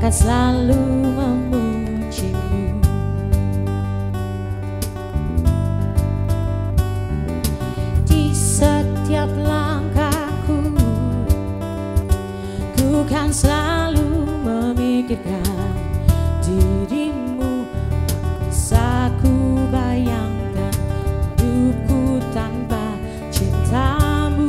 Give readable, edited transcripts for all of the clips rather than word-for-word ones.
akan selalu memujimu. Di setiap langkahku, ku kan selalu memikirkan dirimu. Bisa ku bayangkan hidupku tanpa cintamu.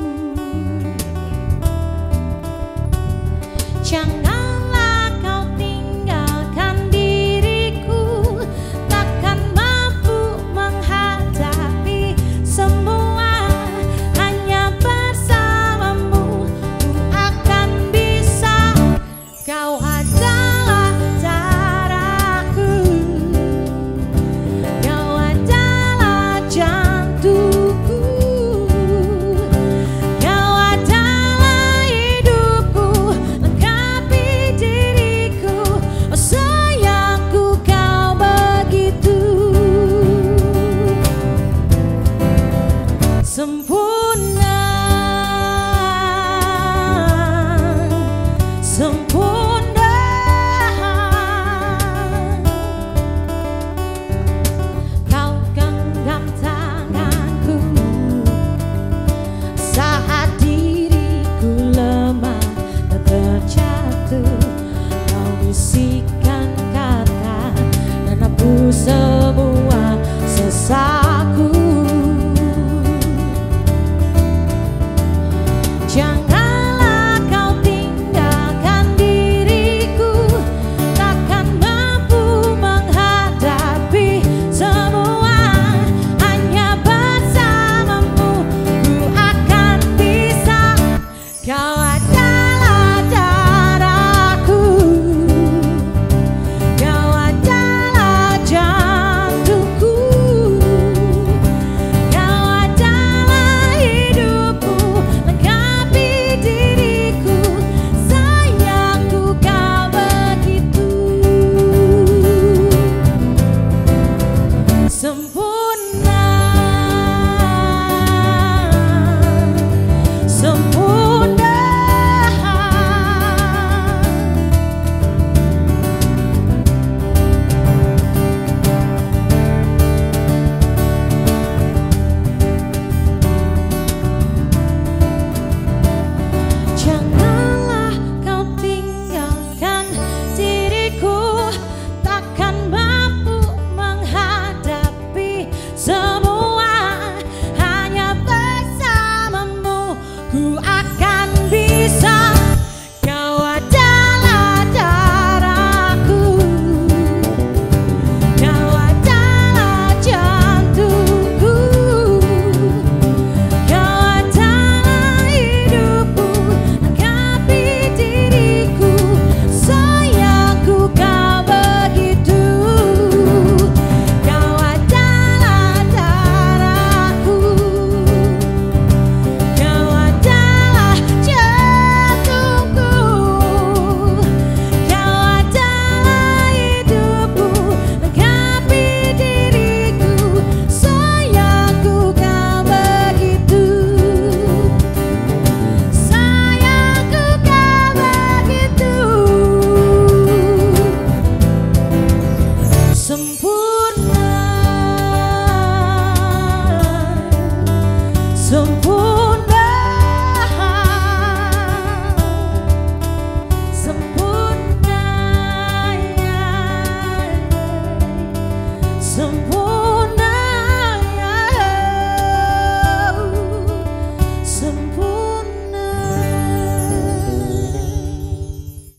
Janganlah kau tinggalkan diriku, takkan mampu menghadapi semua. Hanya bersamamu ku akan bisa. Kau adalah darahku, kau adalah jantungku, kau adalah hidupku, lengkapi diriku. Oh sayangku, kau begitu sempurna, sempurna.